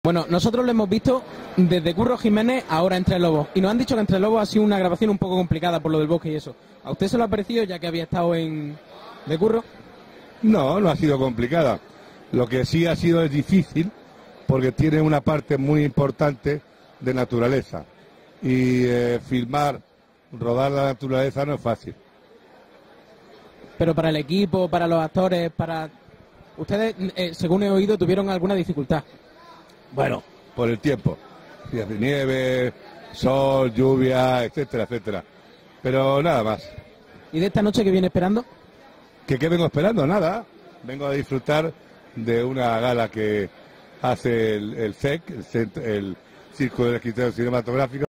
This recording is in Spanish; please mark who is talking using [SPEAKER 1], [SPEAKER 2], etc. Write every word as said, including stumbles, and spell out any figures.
[SPEAKER 1] Bueno, nosotros lo hemos visto desde Curro Jiménez ahora Entre Lobos. Y nos han dicho que Entre Lobos ha sido una grabación un poco complicada por lo del bosque y eso. ¿A usted se lo ha parecido ya que había estado en de Curro?
[SPEAKER 2] No, no ha sido complicada. Lo que sí ha sido es difícil porque tiene una parte muy importante de naturaleza. Y eh, filmar, rodar la naturaleza no es fácil.
[SPEAKER 1] Pero para el equipo, para los actores, para... Ustedes, eh, según he oído, tuvieron alguna dificultad.
[SPEAKER 2] Bueno, por el tiempo. Días de nieve, sol, lluvia, etcétera, etcétera. Pero nada más.
[SPEAKER 1] ¿Y de esta noche que viene esperando?
[SPEAKER 2] ¿Qué, qué vengo esperando? Nada. Vengo a disfrutar de una gala que hace el, el C E C, el, el Circo del Escritor Cinematográfico.